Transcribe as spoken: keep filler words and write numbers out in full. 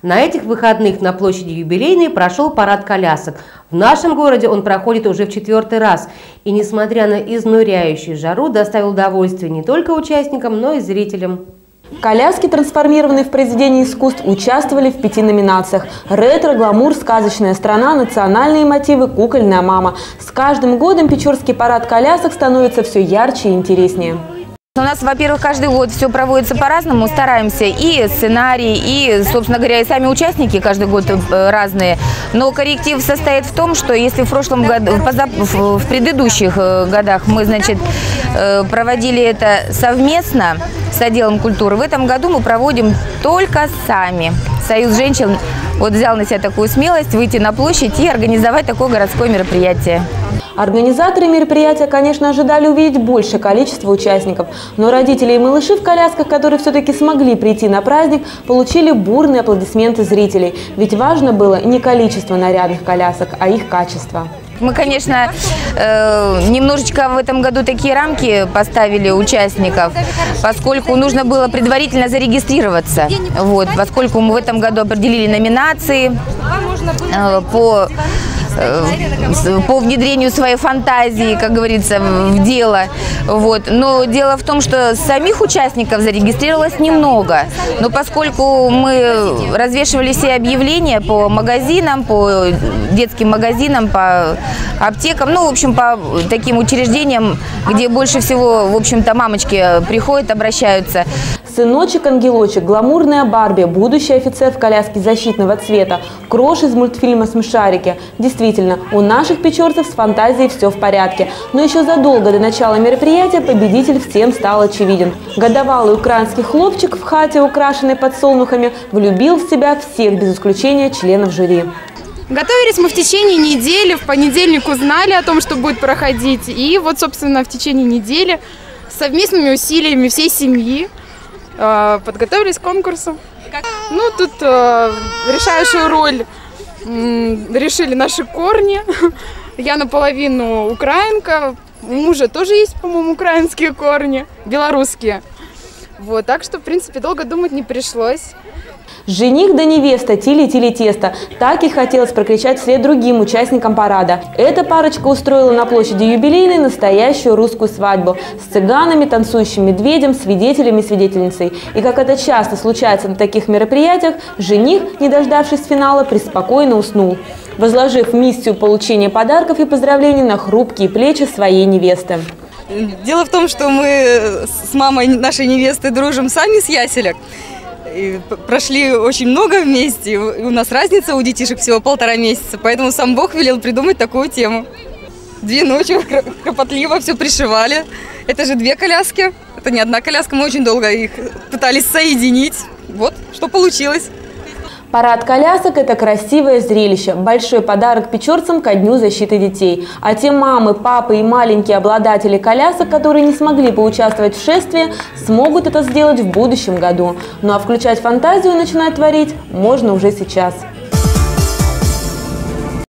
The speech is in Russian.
На этих выходных на площади Юбилейной прошел парад колясок. В нашем городе он проходит уже в четвертый раз. И, несмотря на изнуряющую жару, доставил удовольствие не только участникам, но и зрителям. Коляски, трансформированные в произведении искусств, участвовали в пяти номинациях. Ретро, гламур, сказочная страна, национальные мотивы, кукольная мама. С каждым годом Печорский парад колясок становится все ярче и интереснее. У нас, во-первых, каждый год все проводится по-разному, стараемся, и сценарий, и, собственно говоря, и сами участники каждый год разные. Но корректив состоит в том, что если в прошлом году, в предыдущих годах мы, значит, проводили это совместно с отделом культуры, в этом году мы проводим только сами. Союз женщин вот взял на себя такую смелость выйти на площадь и организовать такое городское мероприятие. Организаторы мероприятия, конечно, ожидали увидеть большее количество участников, но родители и малыши в колясках, которые все-таки смогли прийти на праздник, получили бурные аплодисменты зрителей. Ведь важно было не количество нарядных колясок, а их качество. Мы, конечно, немножечко в этом году такие рамки поставили участников, поскольку нужно было предварительно зарегистрироваться. Вот, поскольку мы в этом году определили номинации по... по внедрению своей фантазии, как говорится, в дело. Вот. Но дело в том, что самих участников зарегистрировалось немного. Но поскольку мы развешивали все объявления по магазинам, по детским магазинам, по аптекам, ну, в общем, по таким учреждениям, где больше всего, в общем-то, мамочки приходят, обращаются. Сыночек-ангелочек, гламурная Барби, будущий офицер в коляске защитного цвета, Крош из мультфильма «Смешарики». Действительно, у наших печорцев с фантазией все в порядке. Но еще задолго до начала мероприятия победитель всем стал очевиден. Годовалый украинский хлопчик в хате, украшенной подсолнухами, влюбил в себя всех, без исключения членов жюри. Готовились мы в течение недели, в понедельник узнали о том, что будет проходить. И вот, собственно, в течение недели совместными усилиями всей семьи подготовились к конкурсу. Ну, тут э, решающую роль м, решили наши корни. Я наполовину украинка, у мужа тоже есть, по-моему, украинские корни, белорусские. Вот, так что, в принципе, долго думать не пришлось. Жених да невеста, тили-тили-тесто. Так и хотелось прокричать вслед другим участникам парада. Эта парочка устроила на площади Юбилейной настоящую русскую свадьбу. С цыганами, танцующим медведем, свидетелями и свидетельницей. И как это часто случается на таких мероприятиях, жених, не дождавшись финала, преспокойно уснул, возложив миссию получения подарков и поздравлений на хрупкие плечи своей невесты. Дело в том, что мы с мамой нашей невесты дружим сами с яселек. И прошли очень много вместе, и у нас разница у детишек всего полтора месяца, поэтому сам Бог велел придумать такую тему. Две ночи кропотливо все пришивали. Это же две коляски, это не одна коляска, мы очень долго их пытались соединить. Вот, что получилось. Парад колясок – это красивое зрелище, большой подарок печорцам ко Дню защиты детей. А те мамы, папы и маленькие обладатели колясок, которые не смогли поучаствовать в шествии, смогут это сделать в будущем году. Ну а включать фантазию и начинать творить можно уже сейчас.